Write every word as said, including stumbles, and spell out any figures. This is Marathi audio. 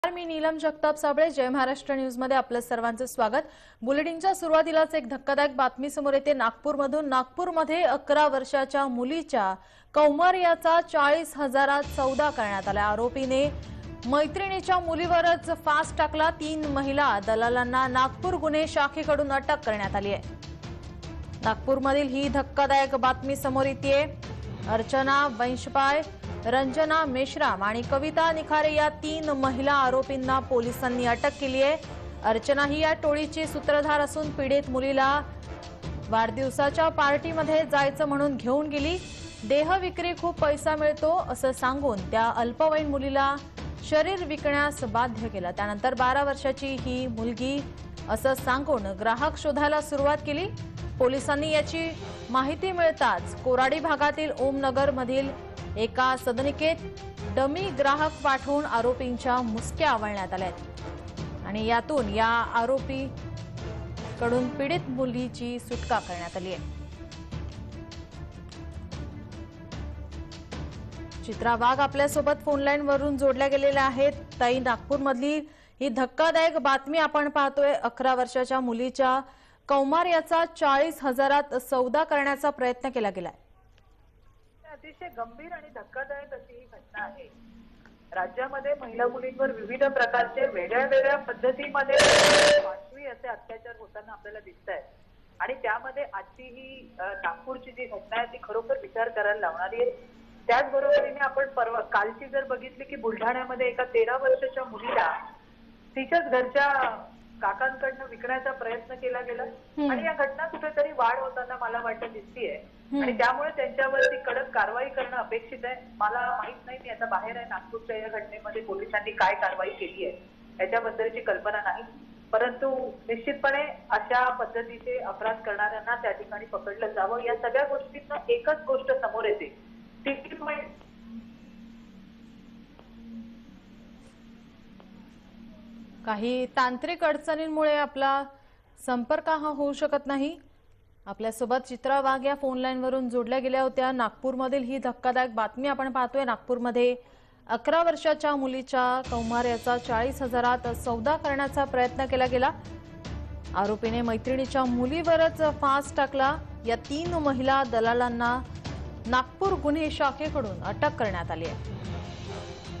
मी नीलम जगताप साबळे, जय महाराष्ट्र न्यूज मध्ये आपलं सर्वांचं स्वागत। बुलेटिनच्या सुरुवातीलाच एक धक्कादायक बातमी समोर येते। नागपूरमधून नागपूरमध्ये अकरा वर्षाच्या मुलीच्या कौमार्याचा चाळीस हजारात सौदा करण्यात आला। आरोपीने मैत्रिणीच्या मुलीवरच फास टाकला। तीन महिला दलालांना नागपूर गुन्हे शाखेकडून अटक करण्यात आली आहे। नागपूरमधील ही धक्कादायक बातमी समोर येते। अर्चना वंशपाय, रंजना मेश्राम आणि कविता निखारे या तीन महिला आरोपींना पोलिसांनी अटक केली आहे। अर्चना ही या टोळीची सूत्रधार असून पीडित मुलीला वाढदिवसाच्या पार्टीमध्ये जायचं म्हणून घेऊन गेली। देह विक्री खूप पैसा मिळतो असं सांगून त्या अल्पवयीन मुलीला शरीर विकण्यास बाध्य केलं। त्यानंतर बारा वर्षाची ही मुलगी असं सांगून ग्राहक शोधायला सुरुवात केली। पोलिसांनी याची माहिती मिळताच कोराडी भागातील ओमनगर मधील एका सदनिकेत डमी ग्राहक पाठवून आरोपींच्या मुसक्या आवळण्यात आल्या आणि यातून या आरोपी कडून पीडित मुलीची सुटका करण्यात आली आहे। चित्रा वाघ आपल्या सोबत फोन लाईन वरून जोडल्या गेलेल्या आहेत। ताई, नागपूरमधली ही धक्कादायक बातमी आपण पाहतोय। अकरा वर्षाच्या मुलीच्या कौमार्याचा चाळीस हजारात सौदा करण्याचा प्रयत्न केला गेलाय। अतिशय गंभीर आणि धक्कादायक अशी ही घटना आहे। राज्यामध्ये महिला मुलींवर विविध प्रकारचे वेगळ्या वेगळ्या पद्धतीमध्ये वास्तवी असे अत्याचार होताना आपल्याला दिसत आहेत आणि त्यामध्ये आजची ही नागपूरची जी घटना आहे ती खरोखर विचार करायला लावणारी आहे। त्याचबरोबरीने आपण परवा कालची जर बघितली की बुलढाण्यामध्ये एका तेरा वर्षाच्या मुलीला तिच्याच घरच्या काकांकडनं विकण्याचा प्रयत्न केला गेला आणि या घटना कुठेतरी वाढ होताना मला वाटतं दिसतीये आणि त्यामुळे त्यांच्यावरती कडक कारवाई करणं अपेक्षित आहे। मला माहित नाही, मी आता बाहेर आहे, नागपूरच्या या घटनेमध्ये पोलिसांनी काय कारवाई केली आहे याच्याबद्दलची कल्पना नाही, परंतु निश्चितपणे अशा पद्धतीचे अपराध करणाऱ्यांना त्या ठिकाणी पकडलं जावं। या सगळ्या गोष्टींना एकच गोष्ट समोर येते, ती काही तांत्रिक अडचणींमुळे आपला संपर्क हा होऊ शकत नाही। आपल्यासोबत चित्रा वाघ या फोन लाईन वरून जोडल्या गेल्या होत्या। नागपूरमधील ही धक्कादायक बातमी आपण पाहतोय। नागपूरमध्ये अकरा वर्षाच्या मुलीच्या कौमार्याचा चाळीस हजारात सौदा करण्याचा प्रयत्न केला गेला। आरोपीने मैत्रिणीच्या मुलीवरच फास टाकला। या तीन महिला दलालांना नागपूर गुन्हे शाखेकडून अटक करण्यात आली आहे।